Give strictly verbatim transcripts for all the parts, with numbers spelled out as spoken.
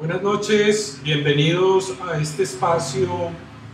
Buenas noches, bienvenidos a este espacio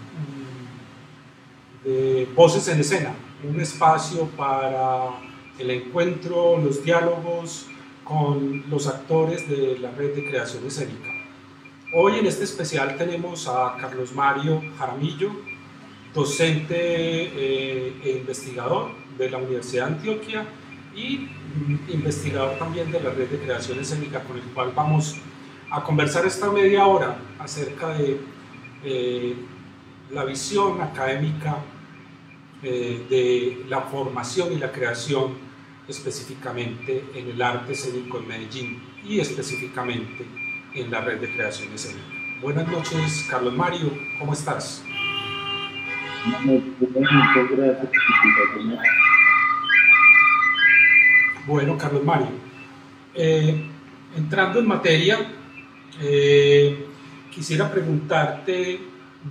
de Voces en Escena, un espacio para el encuentro, los diálogos con los actores de la Red de Creación Escénica. Hoy en este especial tenemos a Carlos Mario Jaramillo, docente eh, e investigador de la Universidad de Antioquia y mm, investigador también de la Red de Creación Escénica, con el cual vamos a conversar esta media hora acerca de eh, la visión académica eh, de la formación y la creación específicamente en el arte escénico en Medellín y específicamente en la Red de Creación Escénica. Buenas noches, Carlos Mario, ¿cómo estás? Muchas gracias. Bueno, Carlos Mario, eh, entrando en materia, eh, quisiera preguntarte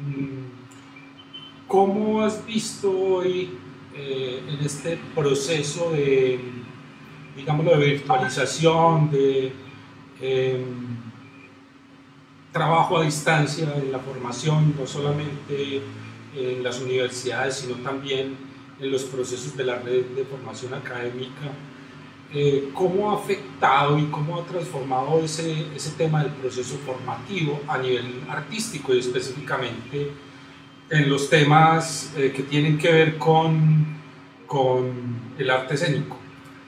mmm, cómo has visto hoy eh, en este proceso de, digámoslo, de virtualización, de eh, trabajo a distancia en la formación, no solamente en las universidades, sino también en los procesos de la red de formación académica. Eh, ¿Cómo ha afectado y cómo ha transformado ese, ese tema del proceso formativo a nivel artístico y específicamente en los temas eh, que tienen que ver con, con el arte escénico?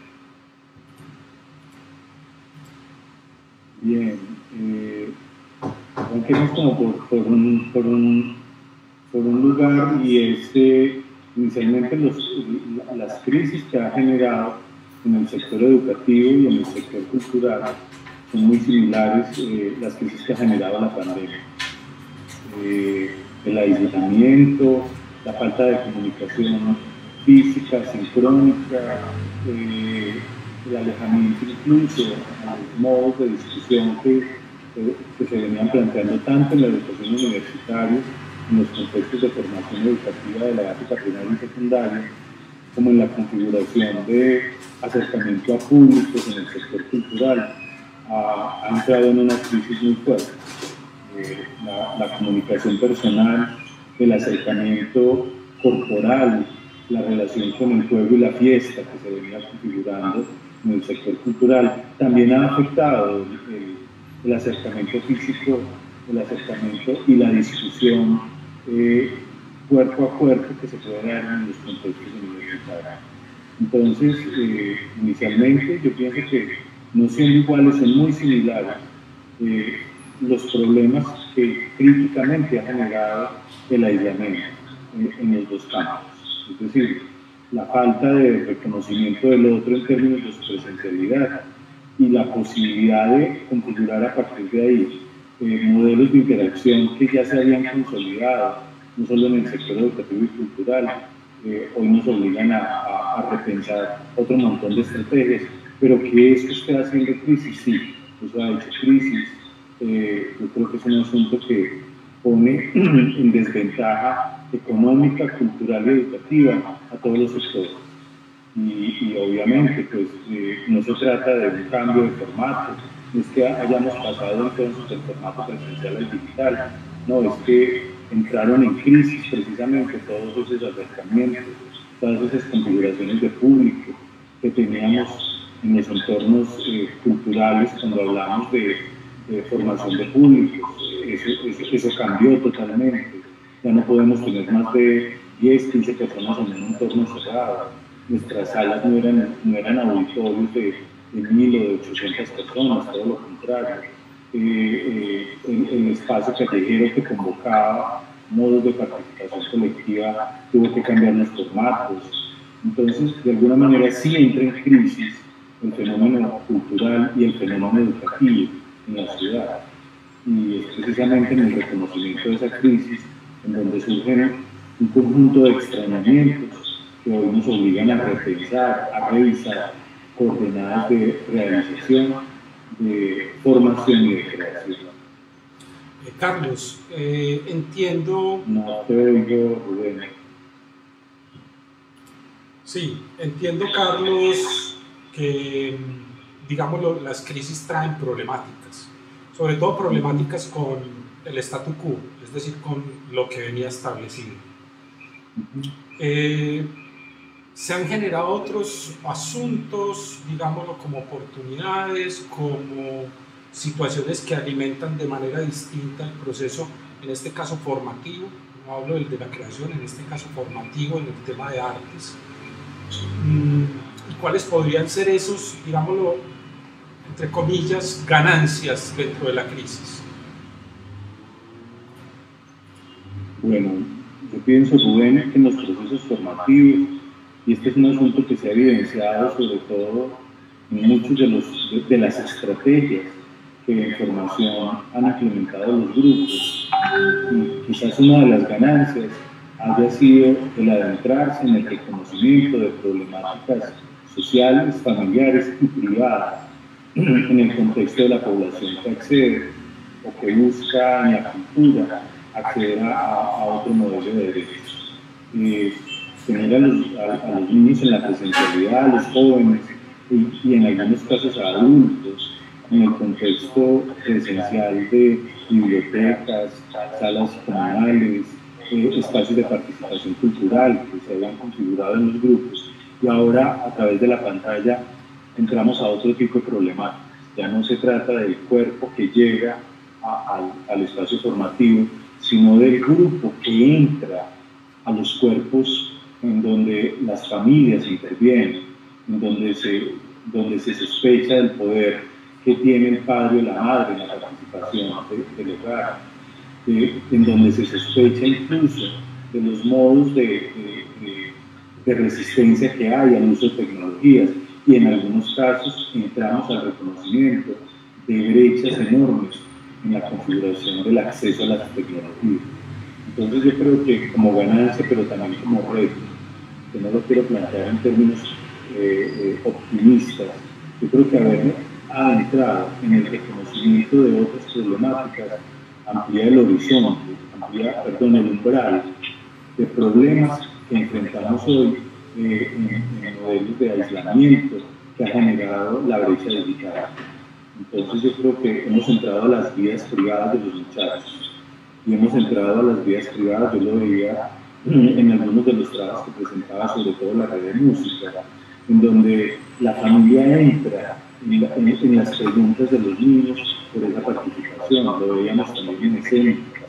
Bien, eh, arranquemos como por, por, un, por, un, por un lugar, y es eh, inicialmente los, las crisis que ha generado en el sector educativo y en el sector cultural son muy similares eh, las crisis que ha generado la pandemia. Eh, el aislamiento, la falta de comunicación física, sincrónica, eh, el alejamiento incluso a los modos de discusión que, eh, que se venían planteando tanto en la educación universitaria, en los contextos de formación educativa de la básica primaria y secundaria, como en la configuración de acercamiento a públicos en el sector cultural, ha, ha entrado en una crisis muy fuerte. Eh, la, la comunicación personal, el acercamiento corporal, la relación con el juego y la fiesta que se venía configurando en el sector cultural, también ha afectado el, el acercamiento físico, el acercamiento y la discusión eh, cuerpo a cuerpo que se puede dar en los contextos universitarios. Entonces, eh, inicialmente yo pienso que no siendo iguales, son muy similares eh, los problemas que críticamente ha generado el aislamiento eh, en los dos campos. Es decir, la falta de reconocimiento del otro en términos de su presencialidad y la posibilidad de configurar a partir de ahí eh, modelos de interacción que ya se habían consolidado, no solo en el sector educativo y cultural, eh, hoy nos obligan a, a, a repensar otro montón de estrategias, pero que esto esté haciendo crisis, sí, eso ha hecho crisis. Eh, yo creo que es un asunto que pone en desventaja económica, cultural y educativa a todos los sectores. Y, y obviamente, pues, eh, no se trata de un cambio de formato, no es que hayamos pasado entonces del formato presencial al digital, no, es que entraron en crisis precisamente todos esos acercamientos, todas esas configuraciones de público que teníamos en los entornos eh, culturales cuando hablamos de, de formación de públicos. Eso, eso, eso cambió totalmente. Ya no podemos tener más de diez, quince personas en un entorno cerrado. Nuestras salas no eran, no eran auditorios de, de mil o de ochocientas personas, todo lo contrario. Eh, eh, el, el espacio callejero que convocaba modos de participación colectiva tuvo que cambiar los formatos. Entonces, de alguna manera sí entra en crisis el fenómeno cultural y el fenómeno educativo en la ciudad. Y es precisamente en el reconocimiento de esa crisis en donde surgen un conjunto de extrañamientos que hoy nos obligan a repensar, a revisar coordenadas de realización, de formación y de creación. Eh, Carlos, eh, entiendo... No te oigo, Rubén. Sí, entiendo, Carlos, que, digamos, las crisis traen problemáticas. sobre todo problemáticas con el statu quo, es decir, con lo que venía establecido. Eh, se han generado otros asuntos, digámoslo, como oportunidades, como situaciones que alimentan de manera distinta el proceso, en este caso formativo, no hablo del de la creación, en este caso formativo, en el tema de artes. ¿Y cuáles podrían ser esos, digámoslo, entre comillas, ganancias dentro de la crisis? Bueno, yo pienso, Rubén, que en los procesos formativos, y este es un asunto que se ha evidenciado sobre todo en muchos de, los, de, de las estrategias que en formación han implementado los grupos, y quizás una de las ganancias haya sido el adentrarse en el reconocimiento de problemáticas sociales, familiares y privadas en el contexto de la población que accede o que busca en la cultura acceder a, a otro modelo de derechos. Eh, tener a los, a, a los niños en la presencialidad, a los jóvenes y, y en algunos casos a adultos en el contexto presencial de bibliotecas, salas comunales, eh, espacios de participación cultural que se habían configurado en los grupos, y ahora a través de la pantalla entramos a otro tipo de problemáticas. Ya no se trata del cuerpo que llega a, al, al espacio formativo, sino del grupo que entra a los cuerpos en donde las familias intervienen, en donde se, donde se sospecha del poder que tiene el padre o la madre en la participación de, del hogar, eh, en donde se sospecha incluso de los modos de, de, de, de resistencia que hay al uso de tecnologías, y en algunos casos entramos al reconocimiento de brechas enormes en la configuración del acceso a las tecnologías. Entonces yo creo que como ganancia, pero también como reto, que no lo quiero plantear en términos eh, eh, optimistas, yo creo que haber adentrado en el reconocimiento de otras problemáticas amplía el horizonte, amplía, perdón, el umbral de problemas que enfrentamos hoy eh, en, en modelos de aislamiento que ha generado la brecha digital. Entonces yo creo que hemos entrado a las vidas privadas de los muchachos, y hemos entrado a las vidas privadas, yo lo veía en algunos de los trabajos que presentaba, sobre todo la red de música, en donde la familia entra en, la, en, en las preguntas de los niños por esa participación, lo veíamos también en escénicas,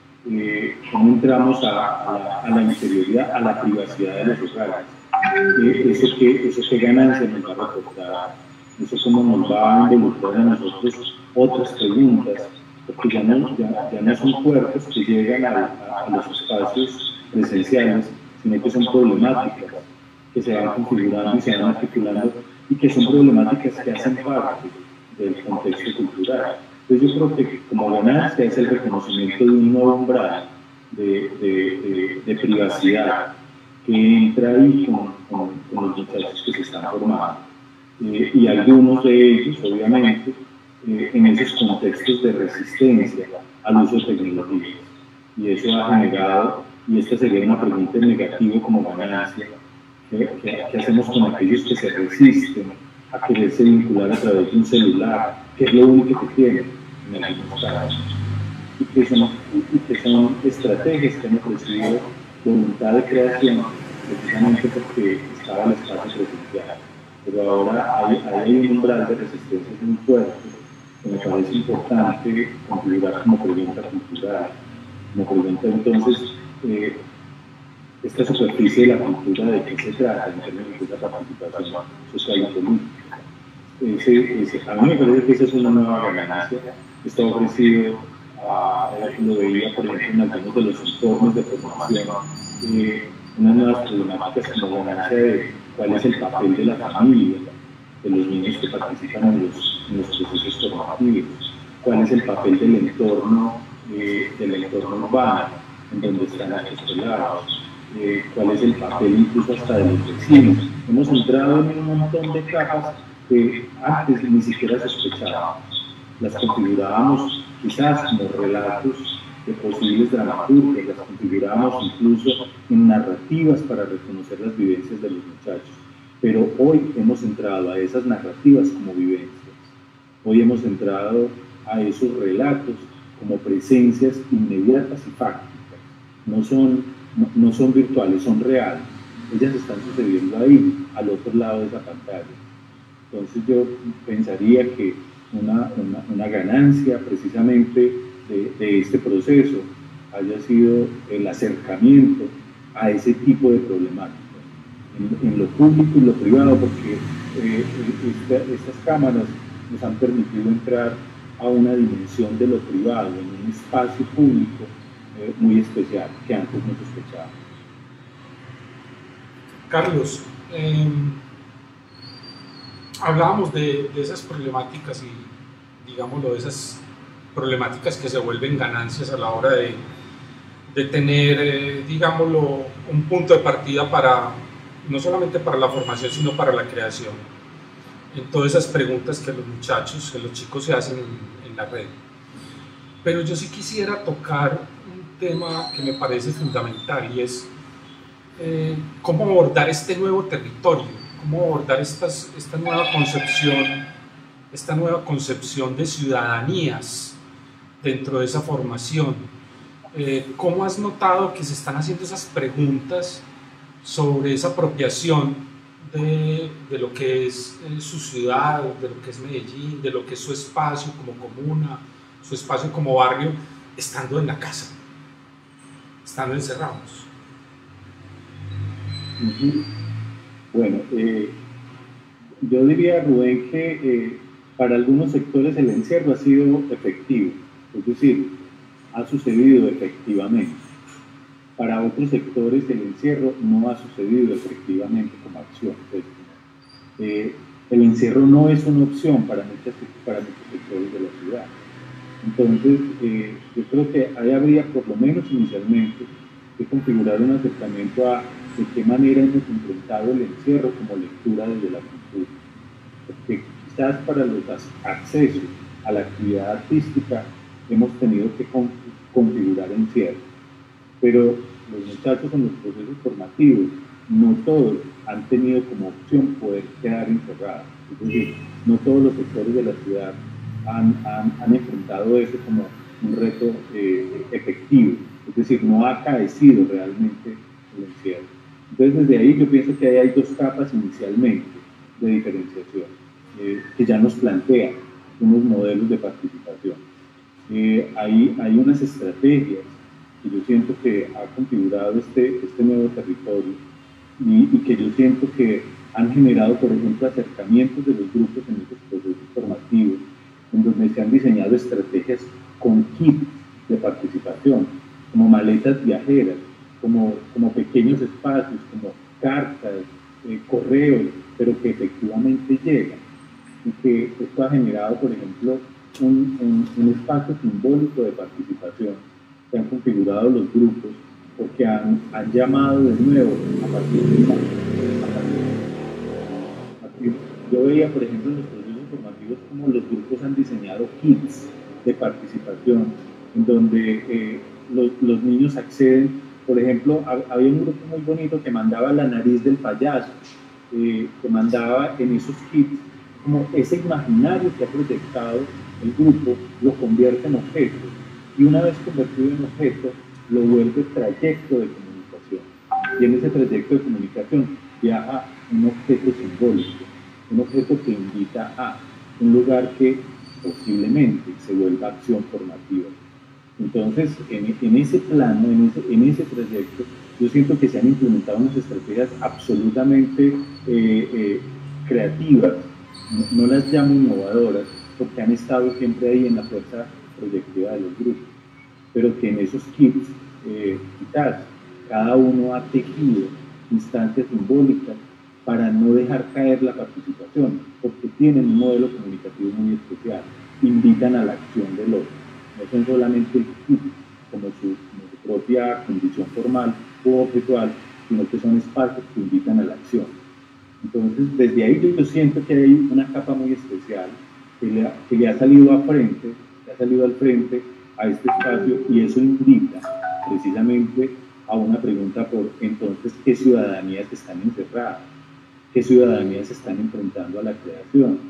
eh, cómo entramos a, a, la, a la interioridad, a la privacidad de los hogares, eh, eso, que, eso que ganancia nos va a reportar, eso cómo nos va a involucrar a nosotros otras preguntas, porque ya no, ya, ya no son cuerpos que llegan a, a, a los espacios presenciales, sino que son problemáticas que se van configurando y se van articulando, y que son problemáticas que hacen parte del contexto cultural. Entonces yo creo que como ganancia es el reconocimiento de un nuevo umbral de, de, de, de privacidad que entra ahí con, con, con los muchachos que se están formando. Eh, y algunos de ellos, obviamente, eh, en esos contextos de resistencia al uso de tecnologías. Y eso ha generado, y esta sería una pregunta negativa como ganancia, ¿qué, qué, qué hacemos con aquellos que se resisten a quererse vincular a través de un celular, que es lo único que tienen en algunos casos? Y que son, y que son estrategias que han ofrecido voluntad de creación, precisamente porque estaba el espacio presencial. Pero ahora hay, hay un umbral de resistencia muy fuerte, que me parece importante configurar como pregunta cultural. Me pregunta entonces, eh, esta superficie de la cultura, ¿de qué se trata en términos de esa participación social y política? Ese, ese, a mí me parece que esa es una nueva ganancia. Está ofrecido, a, lo veía por ejemplo en algunos de los informes de formación, eh, unas nuevas problemáticas como ganancia de cuál es el papel de la familia, de los niños que participan en los, en los procesos formativos, cuál es el papel del entorno, eh, del entorno urbano, en donde están los escolares, eh, cuál es el papel incluso hasta de los vecinos. Hemos entrado en un montón de capas que antes ni siquiera sospechábamos. Las configurábamos quizás como relatos de posibles dramaturgias, las configurábamos incluso en narrativas para reconocer las vivencias de los muchachos. Pero hoy hemos entrado a esas narrativas como vivencias. Hoy hemos entrado a esos relatos como presencias inmediatas y fácticas. No son, no, no son virtuales, son reales. Ellas están sucediendo ahí, al otro lado de esa pantalla. Entonces yo pensaría que una, una, una ganancia precisamente de, de este proceso haya sido el acercamiento a ese tipo de problemáticas, en, en lo público y lo privado, porque eh, esta, estas cámaras nos han permitido entrar a una dimensión de lo privado, en un espacio público eh, muy especial, que antes no sospechaba. Carlos, eh, hablábamos de, de esas problemáticas y, digámoslo, de esas problemáticas que se vuelven ganancias a la hora de, de tener, eh, digámoslo, un punto de partida para, no solamente para la formación, sino para la creación. En todas esas preguntas que los muchachos, que los chicos se hacen en, en la red. Pero yo sí quisiera tocar un tema que me parece fundamental, y es eh, cómo abordar este nuevo territorio, cómo abordar estas, esta nueva concepción, esta nueva concepción de ciudadanías dentro de esa formación. Eh, ¿Cómo has notado que se están haciendo esas preguntas sobre esa apropiación de, de lo que es eh, su ciudad, de lo que es Medellín, de lo que es su espacio como comuna, su espacio como barrio, estando en la casa, estando encerrados? Uh-huh. Bueno, eh, yo diría, Rubén, que eh, para algunos sectores el encierro ha sido efectivo, es decir, ha sucedido efectivamente. Para otros sectores el encierro no ha sucedido efectivamente como acción. Pues, eh, el encierro no es una opción para muchos, para muchos sectores de la ciudad. Entonces, eh, yo creo que ahí habría, por lo menos inicialmente, que configurar un acercamiento a de qué manera hemos enfrentado el encierro como lectura desde la cultura. Porque quizás para los accesos a la actividad artística hemos tenido que configurar encierro. Pero los muchachos en los procesos formativos, no todos han tenido como opción poder quedar encerrados. Es decir, no todos los sectores de la ciudad han, han, han enfrentado eso como un reto eh, efectivo. Es decir, no ha acaecido realmente el encierro. Entonces, desde ahí yo pienso que ahí hay dos capas inicialmente de diferenciación, eh, que ya nos plantean unos modelos de participación. Eh, hay, hay unas estrategias que yo siento que ha configurado este, este nuevo territorio y, y que yo siento que han generado, por ejemplo, acercamientos de los grupos en estos procesos formativos, en donde se han diseñado estrategias con kits de participación, como maletas viajeras, como, como pequeños espacios, como cartas, eh, correos, pero que efectivamente llegan. Y que esto ha generado, por ejemplo, un, un, un espacio simbólico de participación que han configurado los grupos, porque han, han llamado de nuevo a partir de una, a partir, yo veía, por ejemplo, en los procesos formativos como los grupos han diseñado kits de participación, en donde eh, los, los niños acceden. Por ejemplo, había un grupo muy bonito que mandaba la nariz del payaso, eh, que mandaba en esos kits como ese imaginario que ha proyectado el grupo, lo convierte en objeto, y una vez convertido en objeto, lo vuelve trayecto de comunicación. Y en ese trayecto de comunicación viaja un objeto simbólico, un objeto que invita a un lugar que posiblemente se vuelva acción formativa. Entonces, en, en ese plano, en ese, en ese trayecto, yo siento que se han implementado unas estrategias absolutamente eh, eh, creativas, no, no las llamo innovadoras, porque han estado siempre ahí en la fuerza proyectiva de los grupos, pero que en esos kits, eh, quizás, cada uno ha tejido instancias simbólicas para no dejar caer la participación, porque tienen un modelo comunicativo muy especial, invitan a la acción del otro. No son solamente el kit como su, como su propia condición formal o objetual, sino que son espacios que invitan a la acción. Entonces, desde ahí yo, yo siento que hay una capa muy especial que le, ha, que le ha salido a frente, le ha salido al frente a este espacio, y eso invita precisamente a una pregunta por, entonces, ¿qué ciudadanías están encerradas? ¿Qué ciudadanías están enfrentando a la creación?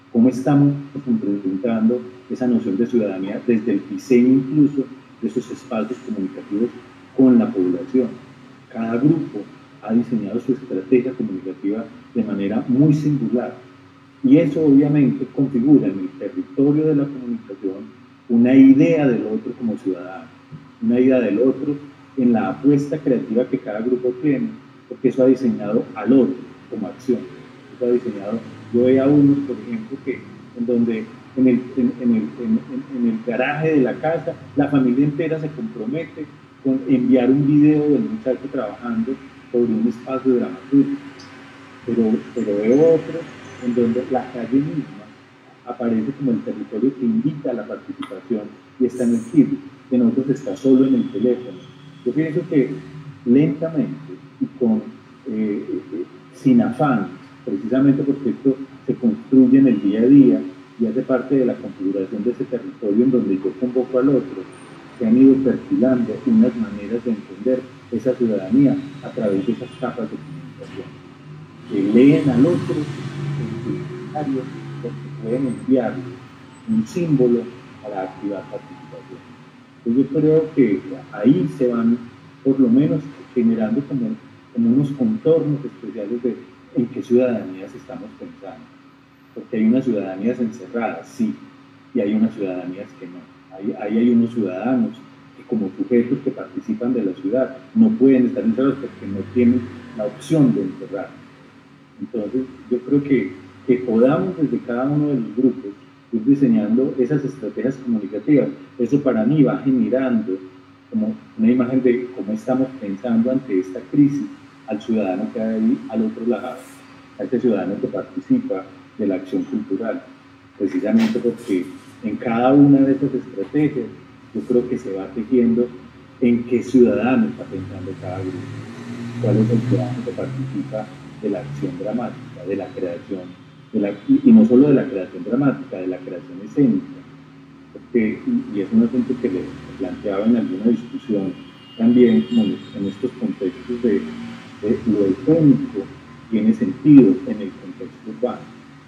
cómo estamos implementando esa noción de ciudadanía desde el diseño incluso de esos espacios comunicativos con la población. Cada grupo ha diseñado su estrategia comunicativa de manera muy singular y eso obviamente configura en el territorio de la comunicación una idea del otro como ciudadano, una idea del otro en la apuesta creativa que cada grupo tiene, porque eso ha diseñado al otro como acción. Eso ha diseñado, yo veía unos, por ejemplo, que en donde en el, en, en, el, en, en el garaje de la casa la familia entera se compromete con enviar un video del muchacho trabajando sobre un espacio dramatúrgico. Pero, pero veo otros en donde la calle misma aparece como el territorio que invita a la participación y está en el círculo, en otros está solo en el teléfono. Yo pienso que lentamente y con, eh, eh, sin afán, precisamente porque esto se construye en el día a día y hace parte de la configuración de ese territorio en donde yo convoco al otro, se han ido perfilando unas maneras de entender esa ciudadanía a través de esas capas de comunicación, que leen al otro en su escenario porque pueden enviar un símbolo para activar participación. Entonces yo creo que ahí se van por lo menos generando como, como unos contornos especiales de en qué ciudadanías estamos pensando, porque hay unas ciudadanías encerradas, sí, y hay unas ciudadanías que no. Ahí, ahí hay unos ciudadanos que como sujetos que participan de la ciudad no pueden estar encerrados porque no tienen la opción de encerrar. Entonces yo creo que, que podamos desde cada uno de los grupos ir diseñando esas estrategias comunicativas. Eso para mí va generando como una imagen de cómo estamos pensando ante esta crisis al ciudadano que hay ahí al otro lado, a este ciudadano que participa de la acción cultural, precisamente porque en cada una de esas estrategias yo creo que se va tejiendo en qué ciudadano está pensando cada grupo, cuál es el ciudadano que participa de la acción dramática, de la creación, de la, y, y no solo de la creación dramática, de la creación escénica, porque, y, y es un asunto que le planteaba en alguna discusión también, como en estos contextos de, de lo escénico tiene sentido en el contexto urbano,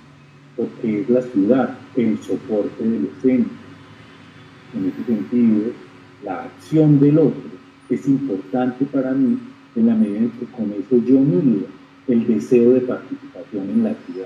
porque es la ciudad el soporte del escénico. En ese sentido, la acción del otro es importante para mí en la medida en que con eso yo mido el deseo de participación en la ciudad.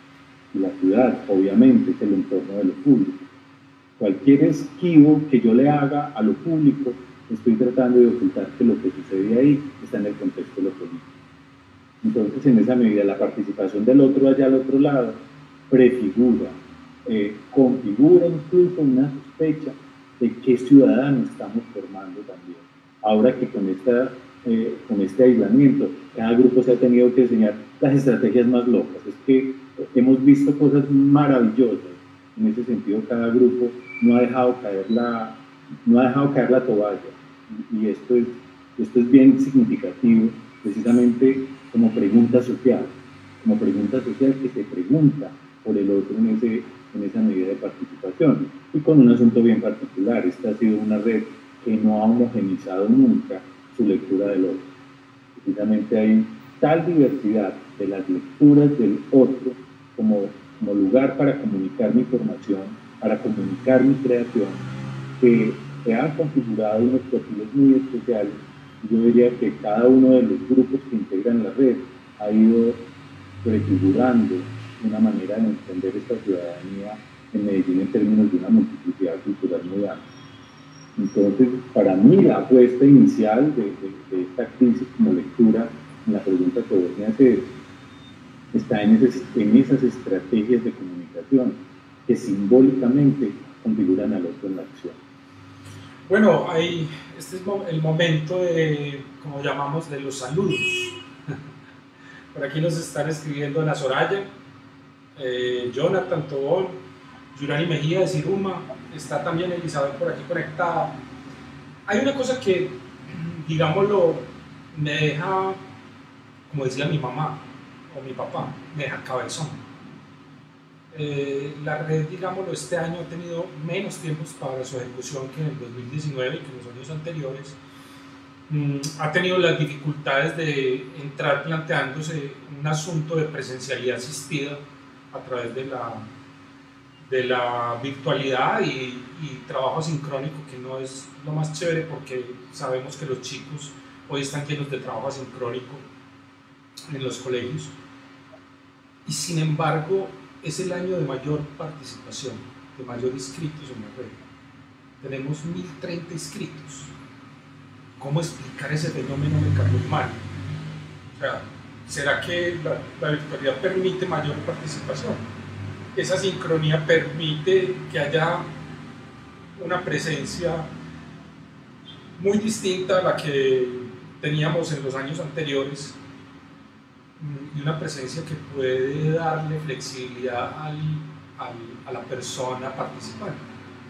Y la ciudad, obviamente, es el entorno de lo público. Cualquier esquivo que yo le haga a lo público, estoy tratando de ocultar que lo que sucede ahí está en el contexto de lo político. Entonces, en esa medida, la participación del otro allá al otro lado prefigura, eh, configura incluso una sospecha de qué ciudadano estamos formando también. Ahora que con, esta, eh, con este aislamiento, cada grupo se ha tenido que diseñar las estrategias más locas. Es que hemos visto cosas maravillosas. En ese sentido, cada grupo no ha dejado caer la, no ha dejado caer la toalla. Y esto es, esto es bien significativo, precisamente como pregunta social, como pregunta social que se pregunta por el otro en, ese, en esa medida de participación. Y con un asunto bien particular, esta ha sido una red que no ha homogenizado nunca su lectura del otro. Precisamente hay tal diversidad de las lecturas del otro como, como lugar para comunicar mi formación, para comunicar mi creación, que se han configurado unos perfiles muy especiales. Yo diría que cada uno de los grupos que integran la red ha ido prefigurando una manera de entender esta ciudadanía en Medellín en términos de una multiplicidad cultural muy amplia. Entonces, para mí, la apuesta inicial de, de, de esta crisis como lectura, en la pregunta que vos me haces, está en esas, en esas estrategias de comunicación que simbólicamente configuran al otro en la acción. Bueno, hay, este es el momento de, como llamamos, de los saludos. Por aquí nos están escribiendo Ana Soraya, eh, Jonathan Tobón, Yurani Mejía de Ciruma, está también Elizabeth por aquí conectada. Hay una cosa que, digámoslo, me deja, como decía mi mamá o mi papá, me deja cabezón. Eh, la red, digámoslo, este año ha tenido menos tiempos para su ejecución que en el dos mil diecinueve y que en los años anteriores. Mm, ha tenido las dificultades de entrar planteándose un asunto de presencialidad asistida a través de la de la virtualidad y, y trabajo asincrónico, que no es lo más chévere porque sabemos que los chicos hoy están llenos de trabajo asincrónico en los colegios. Y sin embargo, es el año de mayor participación, de mayor inscritos en la red. Tenemos mil treinta inscritos. ¿Cómo explicar ese fenómeno de Carlos Mario? O sea, ¿será que la, la virtualidad permite mayor participación? Esa sincronía permite que haya una presencia muy distinta a la que teníamos en los años anteriores, y una presencia que puede darle flexibilidad al, al, a la persona participante.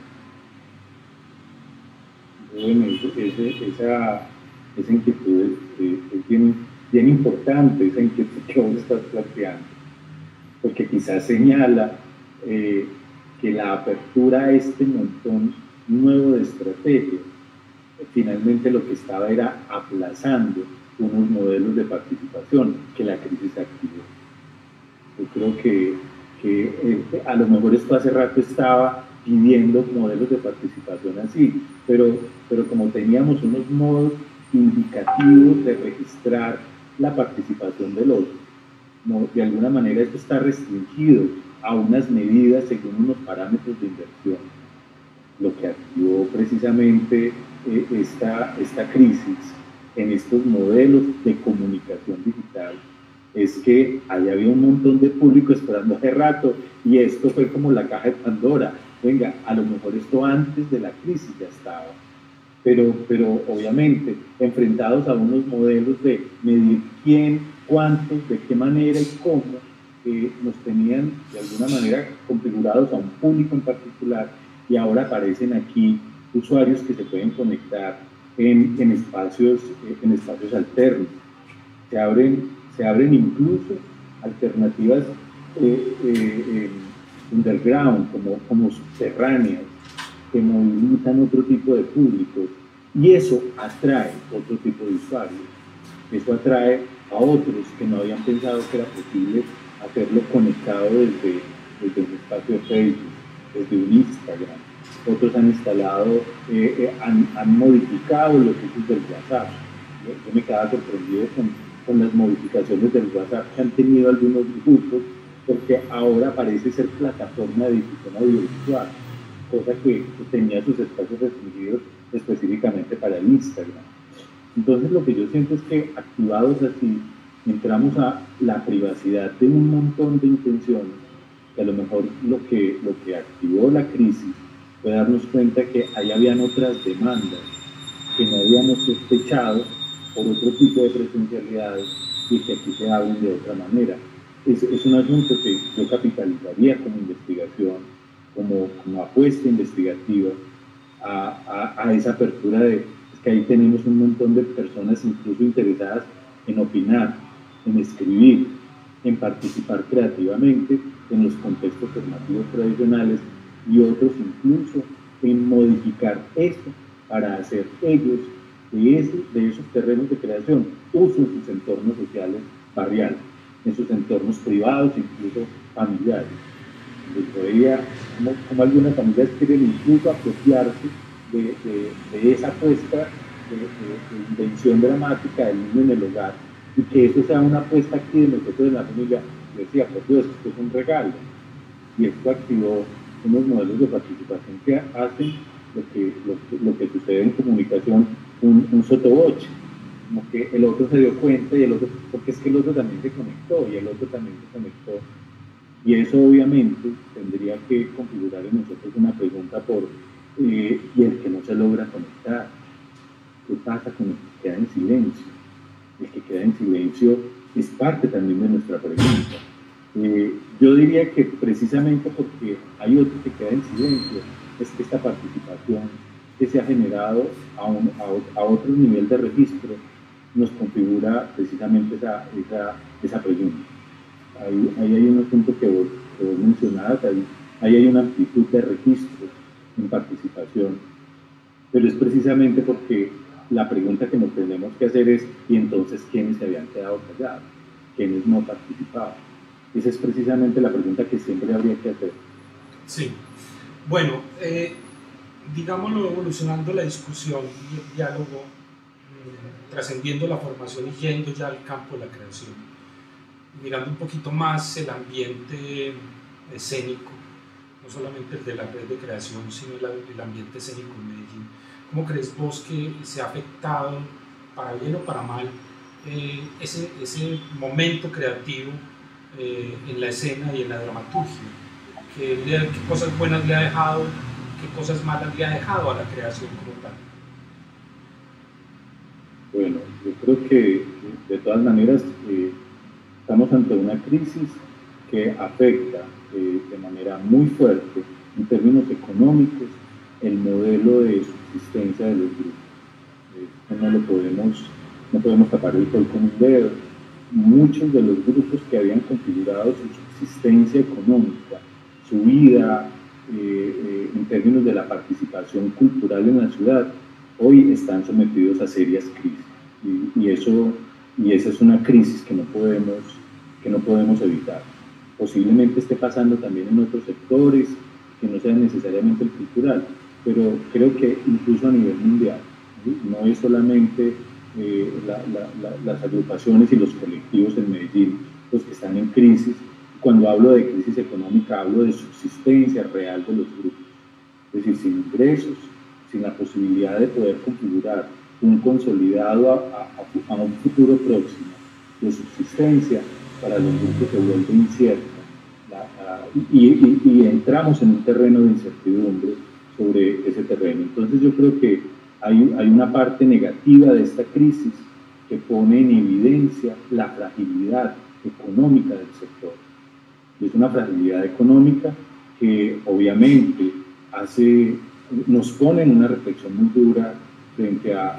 Bueno, ese, esa, esa inquietud es, es bien, bien importante, esa inquietud que vos estás planteando, porque quizás señala eh, que la apertura a este montón nuevo de estrategias, finalmente lo que estaba era aplazando unos modelos de participación que la crisis activó. Yo creo que, que eh, a lo mejor esto hace rato estaba pidiendo modelos de participación así, pero, pero como teníamos unos modos indicativos de registrar la participación del otro, no, de alguna manera esto está restringido a unas medidas según unos parámetros de inversión. Lo que activó precisamente eh, esta, esta crisis en estos modelos de comunicación digital es que ahí había un montón de público esperando hace rato, y esto fue como la caja de Pandora. Venga, a lo mejor esto antes de la crisis ya estaba, pero, pero obviamente enfrentados a unos modelos de medir quién, cuántos, de qué manera y cómo, eh, nos tenían de alguna manera configurados a un público en particular, y ahora aparecen aquí usuarios que se pueden conectar en, en, espacios, en espacios alternos. Se abren, se abren incluso alternativas eh, eh, eh, underground, como, como subterráneas, que movilizan otro tipo de públicos, y eso atrae otro tipo de usuarios. Eso atrae a otros que no habían pensado que era posible hacerlo conectado desde, desde un espacio de Facebook, desde un Instagram. Otros han instalado, eh, eh, han, han modificado los usos del WhatsApp. Yo, yo me quedaba sorprendido con, con las modificaciones del WhatsApp que han tenido algunos grupos, porque ahora parece ser plataforma de difusión audiovisual, cosa que, que tenía sus espacios restringidos específicamente para el Instagram. Entonces lo que yo siento es que activados así, entramos a la privacidad de un montón de intenciones, que a lo mejor lo que, lo que activó la crisis fue darnos cuenta que ahí habían otras demandas que no habíamos sospechado por otro tipo de presencialidades, y que aquí se abren de otra manera. Es, es un asunto que yo capitalizaría como investigación, como, como apuesta investigativa a, a, a esa apertura de es que ahí tenemos un montón de personas incluso interesadas en opinar, en escribir, en participar creativamente en los contextos formativos tradicionales, y otros incluso en modificar esto para hacer ellos de, ese, de esos terrenos de creación uso en sus entornos sociales barriales, en sus entornos privados, incluso familiares. Todavía, como, como algunas familias quieren incluso apropiarse de, de, de esa apuesta de, de, de invención dramática del niño en el hogar, y que eso sea una apuesta aquí de nosotros en la familia. Yo decía, por Dios, esto es un regalo, y esto activó unos modelos de participación que hacen lo que, lo que, lo que sucede en comunicación, un, un sotoboche, como que el otro se dio cuenta, y el otro, porque es que el otro también se conectó, y el otro también se conectó, y eso obviamente tendría que configurar en nosotros una pregunta por, eh, y el que no se logra conectar, ¿qué pasa con el que queda en silencio? El que queda en silencio es parte también de nuestra pregunta. Eh, yo diría que precisamente porque hay otro que queda en silencio, es que esta participación que se ha generado a, un, a, a otro nivel de registro nos configura precisamente esa, esa, esa pregunta. Ahí, ahí hay un asunto que vos, que vos mencionabas, ahí, ahí hay una amplitud de registros en participación, pero es precisamente porque la pregunta que nos tenemos que hacer es, ¿y entonces quiénes se habían quedado callados? ¿Quiénes no participaban? Esa es precisamente la pregunta que siempre habría que hacer. Sí, bueno, eh, digámoslo, evolucionando la discusión y el diálogo, eh, trascendiendo la formación y yendo ya al campo de la creación, mirando un poquito más el ambiente escénico, no solamente el de la red de creación, sino el, el ambiente escénico en Medellín. ¿Cómo crees vos que se ha afectado, para bien o para mal, eh, ese, ese momento creativo eh, en la escena y en la dramaturgia? ¿Qué, le, ¿Qué cosas buenas le ha dejado, qué cosas malas le ha dejado a la creación como tal? Bueno, yo creo que de todas maneras eh, estamos ante una crisis que afecta eh, de manera muy fuerte en términos económicos el modelo de subsistencia de los grupos. Eh, no lo podemos, no podemos tapar el sol con un dedo. Muchos de los grupos que habían configurado su subsistencia económica, su vida eh, eh, en términos de la participación cultural en la ciudad, hoy están sometidos a serias crisis. Y, y, eso, y esa es una crisis que no podemos, que no podemos evitar. Posiblemente esté pasando también en otros sectores, que no sean necesariamente el cultural, pero creo que incluso a nivel mundial, ¿sí? No es solamente eh, la, la, la, las agrupaciones y los colectivos en Medellín los que están en crisis. Cuando hablo de crisis económica, hablo de subsistencia real de los grupos, es decir, sin ingresos, sin la posibilidad de poder configurar un consolidado a, a, a un futuro próximo de subsistencia. Para los grupos se vuelve incierta la, la, y, y, y entramos en un terreno de incertidumbre sobre ese terreno. Entonces yo creo que hay, hay una parte negativa de esta crisis que pone en evidencia la fragilidad económica del sector. Es una fragilidad económica que obviamente hace, nos pone en una reflexión muy dura frente a, a,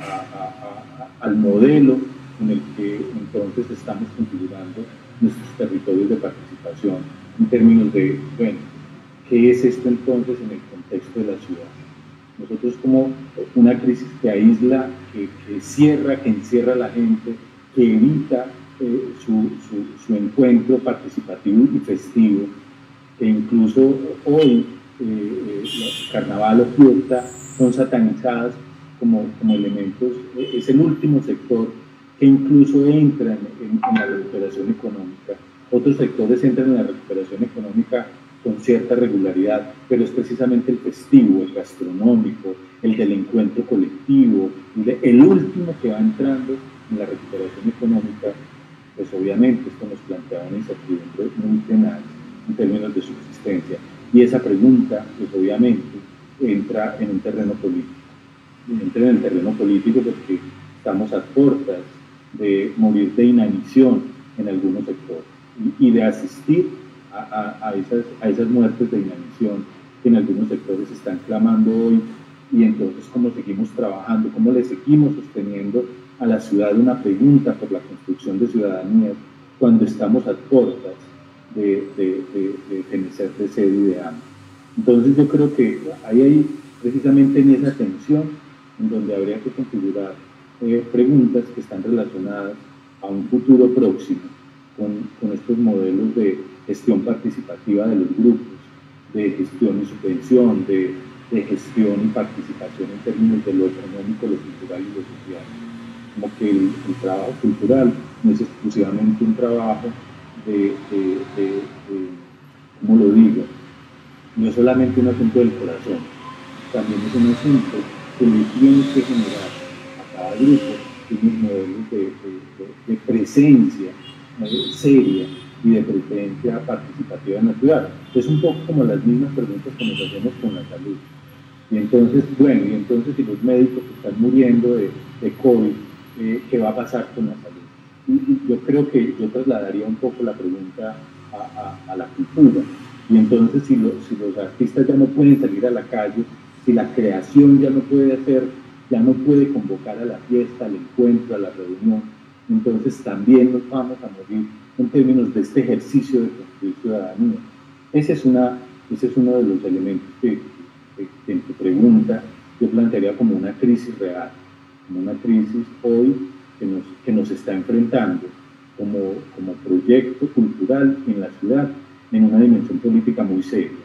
a, a, al modelo en el que entonces estamos configurando nuestros territorios de participación en términos de, bueno, ¿qué es esto entonces en el contexto de la ciudad? Nosotros como una crisis que aísla, que, que cierra, que encierra a la gente, que evita eh, su, su, su encuentro participativo y festivo, que incluso hoy eh, eh, carnaval o fiesta son satanizadas como, como elementos, eh, es el último sector que incluso entra en, en, en la recuperación económica. Otros sectores entran en la recuperación económica con cierta regularidad, pero es precisamente el festivo, el gastronómico, el del encuentro colectivo, el último que va entrando en la recuperación económica. Pues obviamente esto nos plantea una incertidumbre muy tenaz en términos de subsistencia. Y esa pregunta, pues obviamente, entra en un terreno político. Entra en el terreno político porque estamos a puertas de morir de inanición en algunos sectores y, y de asistir a, a, a, esas, a esas muertes de inanición que en algunos sectores están clamando hoy. Y entonces, ¿cómo seguimos trabajando? ¿Cómo le seguimos sosteniendo a la ciudad una pregunta por la construcción de ciudadanía cuando estamos a puertas de, de, de, de fenecer de sed y de hambre? Entonces yo creo que ahí hay precisamente en esa tensión en donde habría que configurar eh, preguntas que están relacionadas a un futuro próximo con, con estos modelos de gestión participativa de los grupos, de gestión y subvención, de, de gestión y participación en términos de lo económico, lo cultural y lo social. Como que el, el trabajo cultural no es exclusivamente un trabajo de, de, de, de, ¿cómo lo digo? No es solamente un asunto del corazón, también es un asunto que le tiene que generar a cada grupo unos modelos de, de, de presencia eh, seria y de presencia participativa en la ciudad. Es un poco como las mismas preguntas que nos hacemos con la salud. Y entonces, bueno, y entonces si los médicos están muriendo de, de COVID, eh, ¿qué va a pasar con la salud? Y, y yo creo que yo trasladaría un poco la pregunta a, a, a la cultura. Y entonces si, lo, si los artistas ya no pueden salir a la calle, si la creación ya no puede hacer, ya no puede convocar a la fiesta, al encuentro, a la reunión, entonces también nos vamos a morir en términos de este ejercicio de construir ciudadanía. Ese es, una, ese es uno de los elementos que, que, que en tu pregunta yo plantearía como una crisis real, como una crisis hoy que nos, que nos está enfrentando como, como proyecto cultural en la ciudad, en una dimensión política muy seria.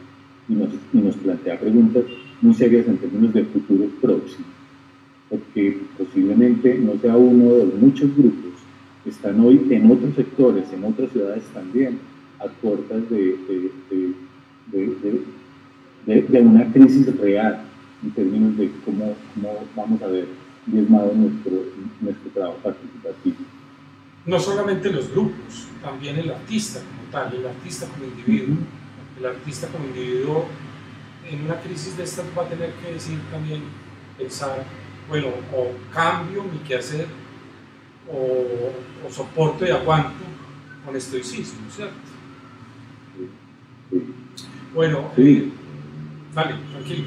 y nos, y nos plantea preguntas muy serias en términos de futuros próximos, porque posiblemente no sea uno de los muchos grupos que están hoy en otros sectores, en otras ciudades también, a puertas de, de, de, de, de, de, de una crisis real en términos de cómo, cómo vamos a ver diezmado nuestro, nuestro trabajo participativo. No solamente los grupos, también el artista como tal, el artista como individuo. Uh-huh. El artista como individuo en una crisis de estas va a tener que decir también, pensar, bueno, o cambio mi quehacer, o, o soporto y aguanto con estoicismo, ¿cierto? Sí. Bueno, sí. Eh, vale, tranquilo.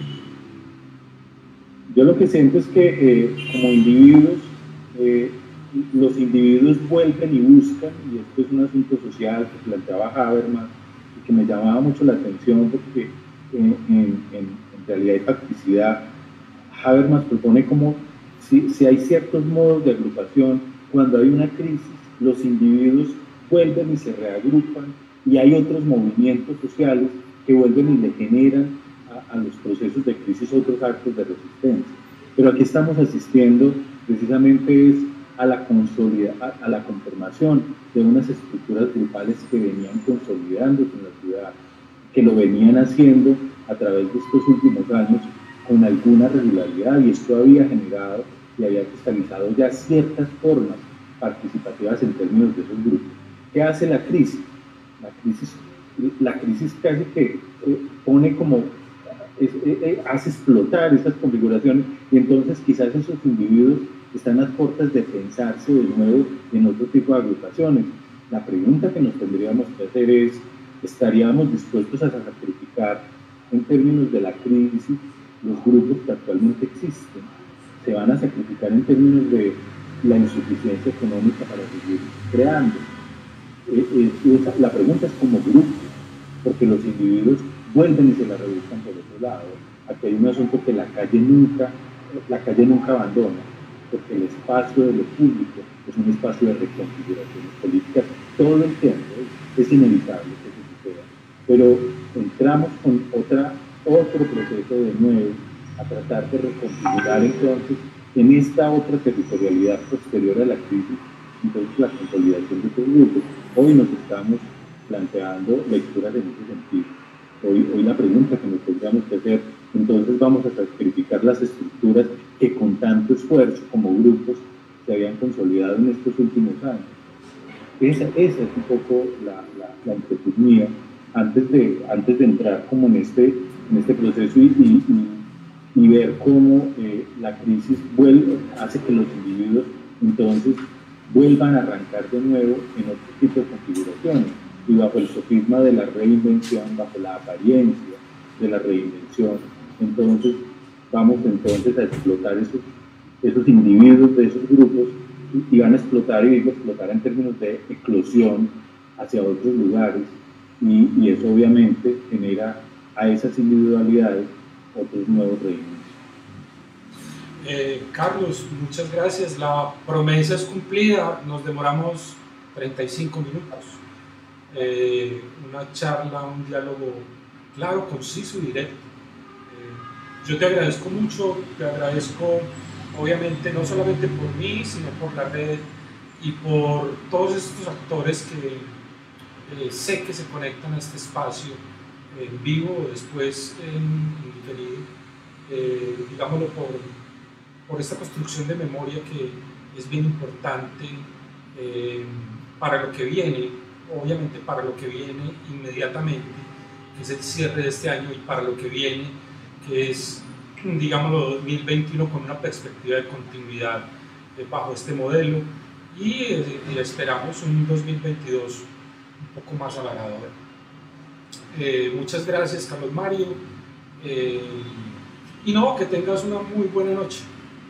Yo lo que siento es que eh, como individuos, eh, los individuos vuelven y buscan, y esto es un asunto social que planteaba Habermas y que me llamaba mucho la atención porque eh, en, en, en realidad y facticidad, Habermas propone como si, si hay ciertos modos de agrupación, cuando hay una crisis, los individuos vuelven y se reagrupan, y hay otros movimientos sociales que vuelven y le generan a, a los procesos de crisis otros actos de resistencia. Pero aquí estamos asistiendo precisamente es a la, consolida, a, a la conformación de unas estructuras grupales que venían consolidándose en la ciudad, que lo venían haciendo a través de estos últimos años con alguna regularidad, y esto había generado y había cristalizado ya ciertas formas participativas en términos de esos grupos. ¿Qué hace la crisis? La crisis, la crisis casi que eh, pone como, es, eh, hace explotar esas configuraciones, y entonces quizás esos individuos están a puertas de pensarse de nuevo en otro tipo de agrupaciones. La pregunta que nos tendríamos que hacer es, ¿estaríamos dispuestos a sacrificar en términos de la crisis los grupos que actualmente existen? ¿Se van a sacrificar en términos de la insuficiencia económica para seguir creando? Eh, eh, esa, la pregunta es como grupo, porque los individuos vuelven y se la rebuscan por otro lado. Aquí hay un asunto que la calle nunca, la calle nunca abandona, porque el espacio de lo público es un espacio de reconfiguraciones políticas todo el tiempo, es, es inevitable que eso suceda. Pero entramos con otra, otro proceso de nuevo a tratar de reconfigurar entonces en esta otra territorialidad posterior a la crisis, entonces la consolidación de estos grupos. Hoy nos estamos planteando lecturas en ese sentido. Hoy, hoy la pregunta que nos tendríamos que hacer, entonces vamos a sacrificar las estructuras que con tanto esfuerzo como grupos se habían consolidado en estos últimos años. Esa, esa es un poco la, la, la inquietud mía antes de, antes de entrar como en este, en este proceso y, y, y, y ver cómo eh, la crisis vuelve, hace que los individuos entonces vuelvan a arrancar de nuevo en otro tipo de configuraciones, y bajo el sofisma de la reinvención, bajo la apariencia de la reinvención, entonces vamos entonces a explotar esos, esos individuos de esos grupos, y van a explotar, y digo explotar en términos de eclosión hacia otros lugares, y, y eso obviamente genera a esas individualidades otros nuevos reinos. Eh, Carlos, muchas gracias. La promesa es cumplida. Nos demoramos treinta y cinco minutos. Eh, una charla, un diálogo claro, conciso y directo. Eh, yo te agradezco mucho, te agradezco obviamente no solamente por mí, sino por la red y por todos estos actores que eh, sé que se conectan a este espacio en vivo o después en, en diferido, eh, digámoslo por por esta construcción de memoria que es bien importante eh, para lo que viene, obviamente para lo que viene inmediatamente, que es el cierre de este año, y para lo que viene, que es, digámoslo, dos mil veintiuno con una perspectiva de continuidad eh, bajo este modelo, y, eh, y esperamos un dos mil veintidós un poco más halagador. Eh, muchas gracias, Carlos Mario, eh, y no, que tengas una muy buena noche.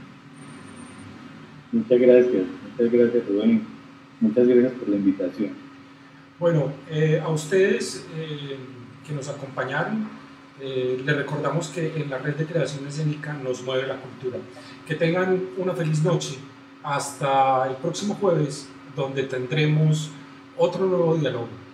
Muchas gracias, muchas gracias Rubén, muchas gracias por la invitación. Bueno, eh, a ustedes eh, que nos acompañaron, eh, les recordamos que en la red de creación escénica nos mueve la cultura. Que tengan una feliz noche, hasta el próximo jueves, donde tendremos otro nuevo diálogo.